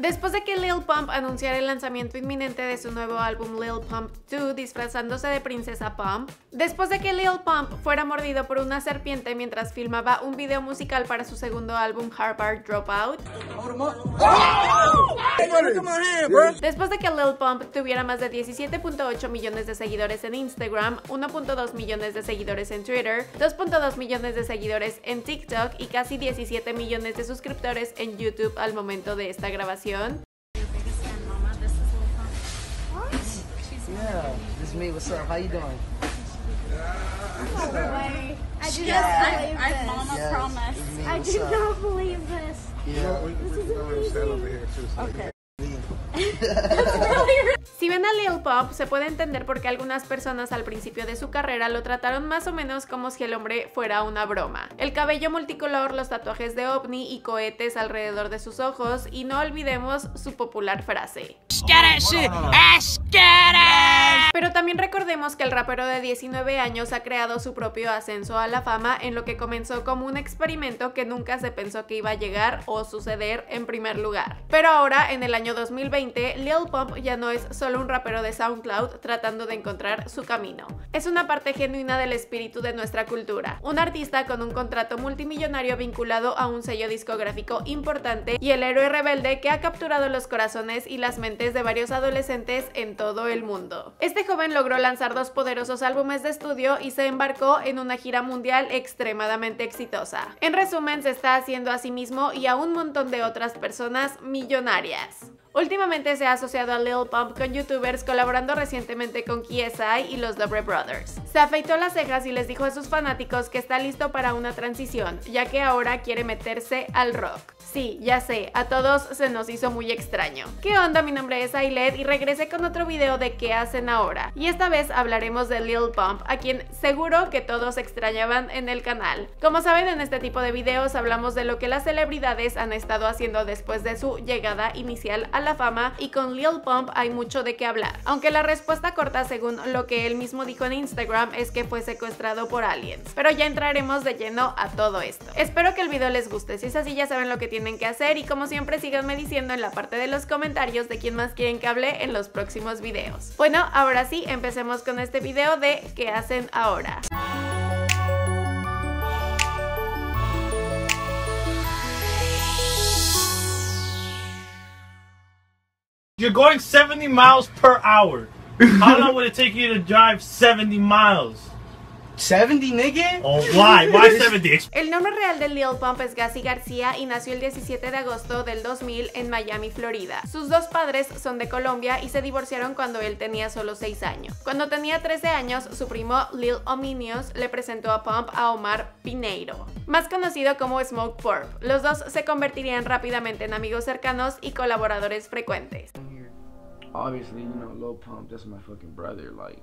Después de que Lil Pump anunciara el lanzamiento inminente de su nuevo álbum Lil Pump 2 disfrazándose de Princesa Pump, después de que Lil Pump fuera mordido por una serpiente mientras filmaba un video musical para su segundo álbum Harvard Dropout, después de que Lil Pump tuviera más de 17.8 millones de seguidores en Instagram, 1.2 millones de seguidores en Twitter, 2.2 millones de seguidores en TikTok y casi 17 millones de suscriptores en YouTube al momento de esta grabación. Yeah, this is me. What's up? How you doing? No way. I do not believe this. Mama promise. I do not believe this. Yeah. This is amazing. Okay. Si ven a Lil Pump, se puede entender por qué algunas personas al principio de su carrera lo trataron más o menos como si el hombre fuera una broma. El cabello multicolor, los tatuajes de ovni y cohetes alrededor de sus ojos, y no olvidemos su popular frase: Pero también recordemos que el rapero de 19 años ha creado su propio ascenso a la fama en lo que comenzó como un experimento que nunca se pensó que iba a llegar o suceder en primer lugar. Pero ahora, en el año 2020, Lil Pump ya no es solo un rapero de SoundCloud tratando de encontrar su camino. Es una parte genuina del espíritu de nuestra cultura, un artista con un contrato multimillonario vinculado a un sello discográfico importante y el héroe rebelde que ha capturado los corazones y las mentes de varios adolescentes en todo el mundo. Este joven logró lanzar 2 poderosos álbumes de estudio y se embarcó en una gira mundial extremadamente exitosa. En resumen, se está haciendo a sí mismo y a un montón de otras personas millonarias. Últimamente se ha asociado a Lil Pump con youtubers, colaborando recientemente con KSI y los Dobre Brothers. Se afeitó las cejas y les dijo a sus fanáticos que está listo para una transición, ya que ahora quiere meterse al rock. Sí, ya sé, a todos se nos hizo muy extraño. ¿Qué onda? Mi nombre es Ailet y regresé con otro video de qué hacen ahora. Y esta vez hablaremos de Lil Pump, a quien seguro que todos extrañaban en el canal. Como saben, en este tipo de videos hablamos de lo que las celebridades han estado haciendo después de su llegada inicial a la fama, y con Lil Pump hay mucho de qué hablar. Aunque la respuesta corta, según lo que él mismo dijo en Instagram, es que fue secuestrado por aliens. Pero ya entraremos de lleno a todo esto. Espero que el video les guste. Si es así, ya saben lo que tienen que hacer, y como siempre, síganme diciendo en la parte de los comentarios de quién más quieren que hable en los próximos videos. Bueno, ahora sí, empecemos con este video de qué hacen ahora. You're going 70 miles per hour. How long would it take you to drive 70 miles? 70, nigga? Oh, why? Why 70? El nombre real de Lil Pump es Gassi García y nació el 17 de agosto del 2000 en Miami, Florida. Sus 2 padres son de Colombia y se divorciaron cuando él tenía solo 6 años. Cuando tenía 13 años, su primo Lil Ominios le presentó a Pump a Omar Pineiro, más conocido como Smoke Purp. Los dos se convertirían rápidamente en amigos cercanos y colaboradores frecuentes. Obviously, you know, Lil Pump, that's my fucking brother, like,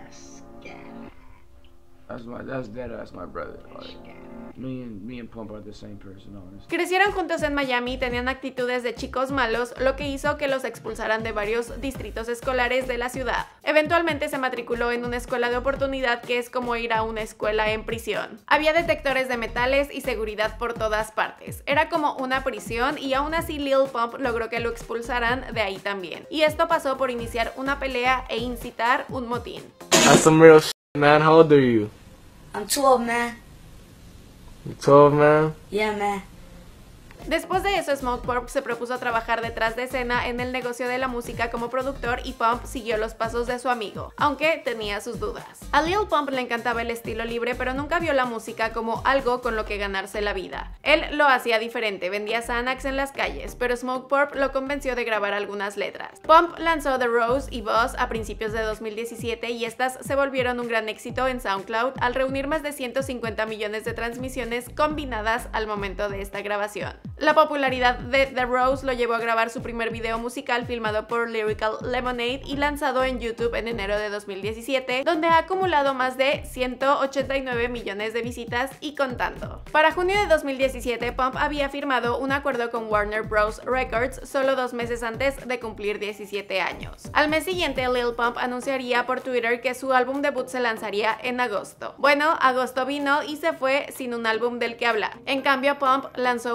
that's my brother, like, me and Pump are the same person, honestly. Crecieron juntos en Miami y tenían actitudes de chicos malos, lo que hizo que los expulsaran de varios distritos escolares de la ciudad. Eventualmente se matriculó en una escuela de oportunidad, que es como ir a una escuela en prisión. Había detectores de metales y seguridad por todas partes. Era como una prisión, y aún así Lil Pump logró que lo expulsaran de ahí también. Y esto pasó por iniciar una pelea e incitar un motín. That's some real shit, man. How old are you? I'm 12, man. You 12, man? Yeah, man. Después de eso, Smoke Purp se propuso trabajar detrás de escena en el negocio de la música como productor, y Pump siguió los pasos de su amigo, aunque tenía sus dudas. A Lil Pump le encantaba el estilo libre, pero nunca vio la música como algo con lo que ganarse la vida. Él lo hacía diferente, vendía Xanax en las calles, pero Smoke Purp lo convenció de grabar algunas letras. Pump lanzó The Rose y Boss a principios de 2017, y estas se volvieron un gran éxito en SoundCloud al reunir más de 150 millones de transmisiones combinadas al momento de esta grabación. La popularidad de The Rose lo llevó a grabar su primer video musical filmado por Lyrical Lemonade y lanzado en YouTube en enero de 2017, donde ha acumulado más de 189 millones de visitas y contando. Para junio de 2017, Pump había firmado un acuerdo con Warner Bros. Records solo 2 meses antes de cumplir 17 años. Al mes siguiente, Lil Pump anunciaría por Twitter que su álbum debut se lanzaría en agosto. Bueno, agosto vino y se fue sin un álbum del que hablar. En cambio, Pump lanzó un nuevo sencillo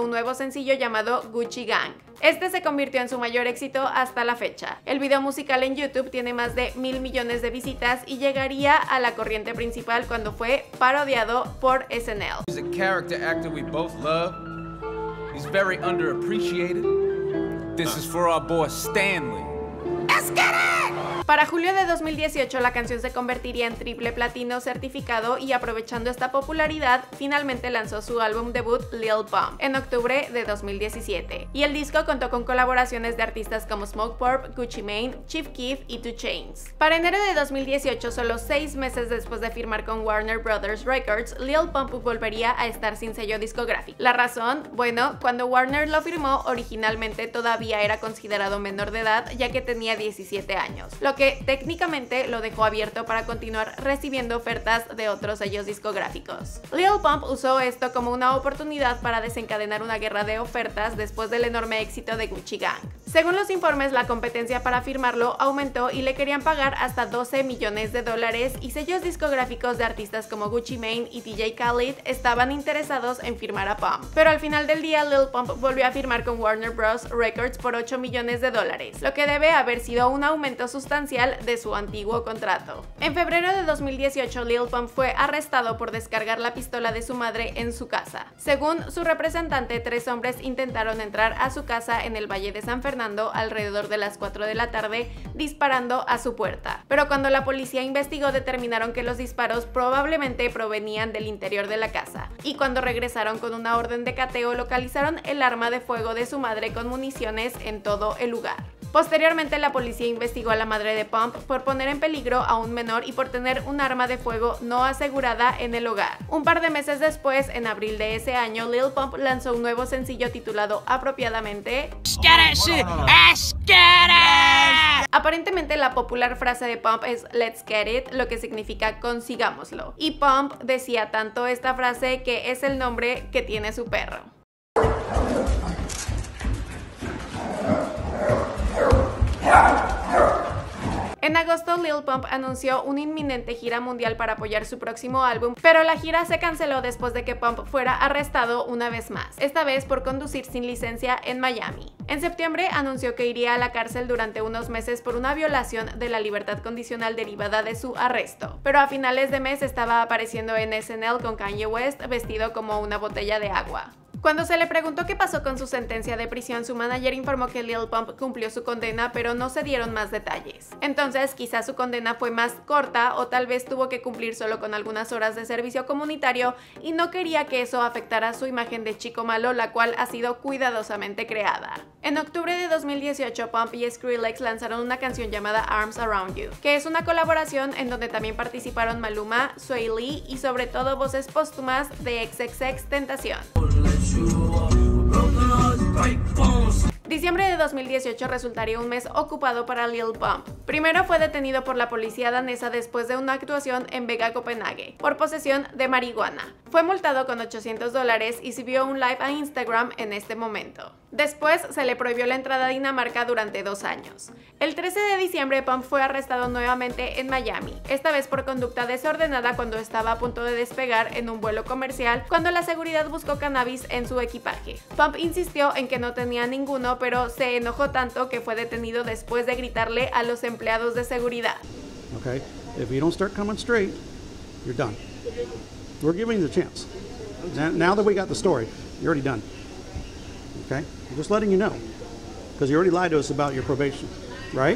sencillo llamado Gucci Gang. Este se convirtió en su mayor éxito hasta la fecha. El video musical en YouTube tiene más de 1.000 millones de visitas y llegaría a la corriente principal cuando fue parodiado por SNL. He's a character actor we both love. He's very underappreciated. This is for our boy Stanley. Let's get it! Para julio de 2018 la canción se convertiría en triple platino certificado y aprovechando esta popularidad finalmente lanzó su álbum debut Lil Pump en octubre de 2017 y el disco contó con colaboraciones de artistas como Smokepurpp, Gucci Mane, Chief Keef y 2 Chainz. Para enero de 2018, solo 6 meses después de firmar con Warner Brothers Records, Lil Pump volvería a estar sin sello discográfico. La razón, bueno, cuando Warner lo firmó originalmente todavía era considerado menor de edad ya que tenía 17 años, lo que técnicamente lo dejó abierto para continuar recibiendo ofertas de otros sellos discográficos. Lil Pump usó esto como una oportunidad para desencadenar una guerra de ofertas después del enorme éxito de Gucci Gang. Según los informes, la competencia para firmarlo aumentó y le querían pagar hasta $12 millones y sellos discográficos de artistas como Gucci Mane y DJ Khaled estaban interesados en firmar a Pump. Pero al final del día, Lil Pump volvió a firmar con Warner Bros. Records por $8 millones, lo que debe haber sido un aumento sustancial de su antiguo contrato. En febrero de 2018, Lil Pump fue arrestado por descargar la pistola de su madre en su casa. Según su representante, 3 hombres intentaron entrar a su casa en el Valle de San Fernando alrededor de las 4 de la tarde, disparando a su puerta. Pero cuando la policía investigó, determinaron que los disparos probablemente provenían del interior de la casa. Y cuando regresaron con una orden de cateo, localizaron el arma de fuego de su madre con municiones en todo el lugar. Posteriormente, la policía investigó a la madre de Pump por poner en peligro a un menor y por tener un arma de fuego no asegurada en el hogar. Un par de meses después, en abril de ese año, Lil Pump lanzó un nuevo sencillo titulado apropiadamente Aparentemente, la popular frase de Pump es "Let's get it", lo que significa consigámoslo. Y Pump decía tanto esta frase que es el nombre que tiene su perro. En agosto, Lil Pump anunció una inminente gira mundial para apoyar su próximo álbum, pero la gira se canceló después de que Pump fuera arrestado una vez más, esta vez por conducir sin licencia en Miami. En septiembre anunció que iría a la cárcel durante unos meses por una violación de la libertad condicional derivada de su arresto, pero a finales de mes estaba apareciendo en SNL con Kanye West vestido como una botella de agua. Cuando se le preguntó qué pasó con su sentencia de prisión, su manager informó que Lil Pump cumplió su condena, pero no se dieron más detalles. Entonces, quizás su condena fue más corta o tal vez tuvo que cumplir solo con algunas horas de servicio comunitario y no quería que eso afectara su imagen de chico malo, la cual ha sido cuidadosamente creada. En octubre de 2018, Pump y Skrillex lanzaron una canción llamada Arms Around You, que es una colaboración en donde también participaron Maluma, Sway Lee y sobre todo voces póstumas de XXXTentacion. Diciembre de 2018 resultaría un mes ocupado para Lil Pump. Primero fue detenido por la policía danesa después de una actuación en Vega, Copenhague, por posesión de marihuana. Fue multado con $800 y subió un live a Instagram en este momento. Después se le prohibió la entrada a Dinamarca durante 2 años. El 13 de diciembre, Pump fue arrestado nuevamente en Miami, esta vez por conducta desordenada cuando estaba a punto de despegar en un vuelo comercial cuando la seguridad buscó cannabis en su equipaje. Pump insistió en que no tenía ninguno, pero se enojó tanto que fue detenido después de gritarle a los empleados de seguridad. Okay, if you don't start coming straight, you're done. We're giving you the chance. Now that we got the story, you're already done. Okay, I'm just letting you know, because you already lied to us about your probation, right?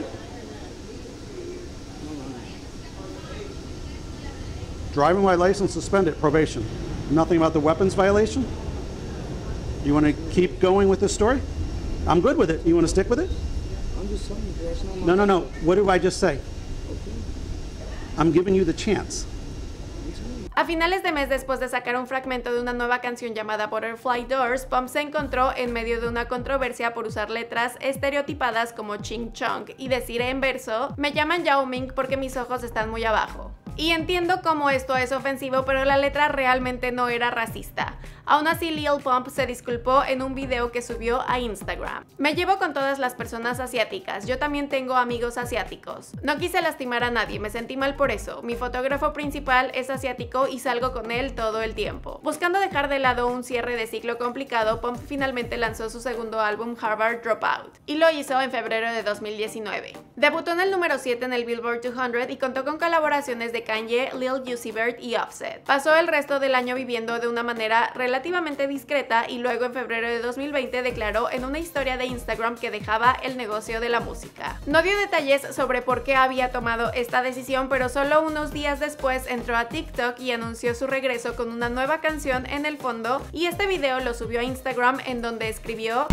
Driving while license suspended, probation. Nothing about the weapons violation? You want to keep going with this story? I'm good with it. You want to stick with it? I'm just telling you, that's not my... No. What did I just say? I'm giving you the chance. A finales de mes, después de sacar un fragmento de una nueva canción llamada Butterfly Doors, Pump se encontró en medio de una controversia por usar letras estereotipadas como ching chong y decir en verso: "Me llaman Yao Ming porque mis ojos están muy abajo". Y entiendo cómo esto es ofensivo, pero la letra realmente no era racista. Aún así, Lil Pump se disculpó en un video que subió a Instagram. Me llevo con todas las personas asiáticas, yo también tengo amigos asiáticos. No quise lastimar a nadie, me sentí mal por eso. Mi fotógrafo principal es asiático y salgo con él todo el tiempo. Buscando dejar de lado un cierre de ciclo complicado, Pump finalmente lanzó su segundo álbum, Harvard Dropout, y lo hizo en febrero de 2019. Debutó en el número 7 en el Billboard 200 y contó con colaboraciones de Kanye, Lil Uzi Vert y Offset. Pasó el resto del año viviendo de una manera relativamente discreta y luego en febrero de 2020 declaró en una historia de Instagram que dejaba el negocio de la música. No dio detalles sobre por qué había tomado esta decisión, pero solo unos días después entró a TikTok y anunció su regreso con una nueva canción en el fondo, y este video lo subió a Instagram en donde escribió: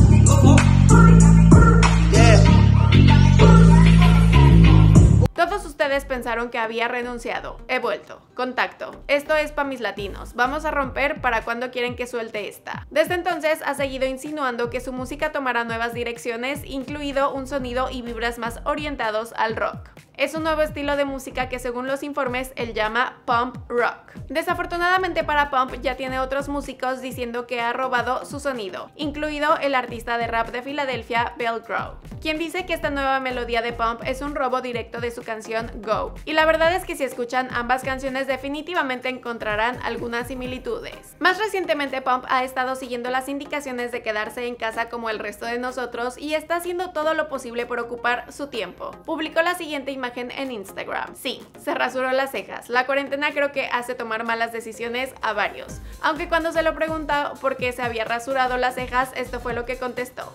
todos ustedes pensaron que había renunciado. He vuelto. Contacto. Esto es pa' mis latinos. Vamos a romper para cuando quieren que suelte esta. Desde entonces ha seguido insinuando que su música tomará nuevas direcciones, incluido un sonido y vibras más orientados al rock. Es un nuevo estilo de música que, según los informes, él llama Pump Rock. Desafortunadamente para Pump, ya tiene otros músicos diciendo que ha robado su sonido, incluido el artista de rap de Filadelfia, Bell Crow, quien dice que esta nueva melodía de Pump es un robo directo de su canción Go. Y la verdad es que si escuchan ambas canciones definitivamente encontrarán algunas similitudes. Más recientemente Pump ha estado siguiendo las indicaciones de quedarse en casa como el resto de nosotros y está haciendo todo lo posible por ocupar su tiempo. Publicó la siguiente imagen en Instagram. Sí, se rasuró las cejas. La cuarentena creo que hace tomar malas decisiones a varios. Aunque cuando se lo preguntó por qué se había rasurado las cejas, esto fue lo que contestó.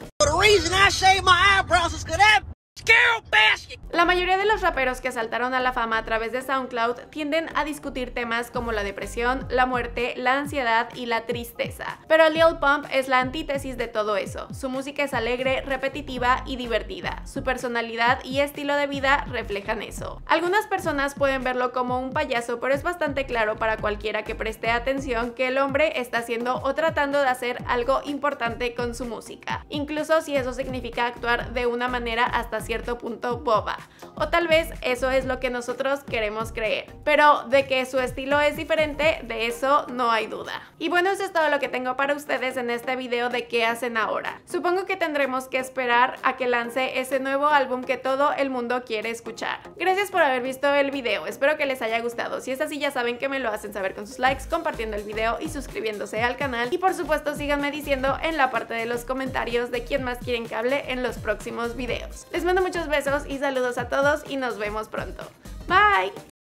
La mayoría de los raperos que saltaron a la fama a través de SoundCloud tienden a discutir temas como la depresión, la muerte, la ansiedad y la tristeza. Pero Lil Pump es la antítesis de todo eso. Su música es alegre, repetitiva y divertida. Su personalidad y estilo de vida reflejan eso. Algunas personas pueden verlo como un payaso, pero es bastante claro para cualquiera que preste atención que el hombre está haciendo o tratando de hacer algo importante con su música, incluso si eso significa actuar de una manera hasta cierto punto boba. O tal vez eso es lo que nosotros queremos creer. Pero de que su estilo es diferente, de eso no hay duda. Y bueno, eso es todo lo que tengo para ustedes en este video de qué hacen ahora. Supongo que tendremos que esperar a que lance ese nuevo álbum que todo el mundo quiere escuchar. Gracias por haber visto el video, espero que les haya gustado. Si es así, ya saben que me lo hacen saber con sus likes, compartiendo el video y suscribiéndose al canal. Y por supuesto, síganme diciendo en la parte de los comentarios de quién más quieren que hable en los próximos videos. Les mando muchos besos y saludos a todos y nos vemos pronto. Bye.